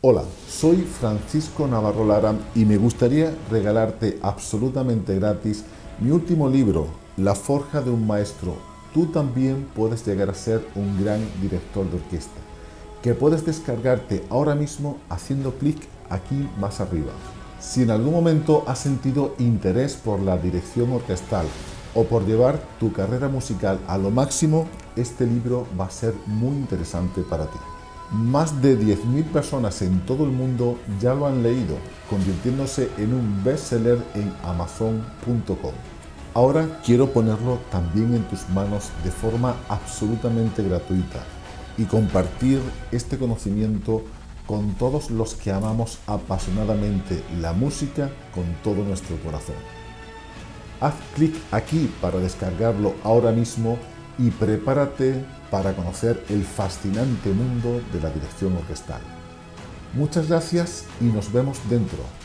Hola, soy Francisco Navarro Lara y me gustaría regalarte absolutamente gratis mi último libro, La forja de un maestro. Tú también puedes llegar a ser un gran director de orquesta, que puedes descargarte ahora mismo haciendo clic aquí más arriba. Si en algún momento has sentido interés por la dirección orquestal o por llevar tu carrera musical a lo máximo, este libro va a ser muy interesante para ti. Más de 10.000 personas en todo el mundo ya lo han leído, convirtiéndose en un bestseller en Amazon.com. Ahora quiero ponerlo también en tus manos de forma absolutamente gratuita y compartir este conocimiento con todos los que amamos apasionadamente la música con todo nuestro corazón. Haz clic aquí para descargarlo ahora mismo y prepárate para conocer el fascinante mundo de la dirección orquestal. Muchas gracias y nos vemos dentro.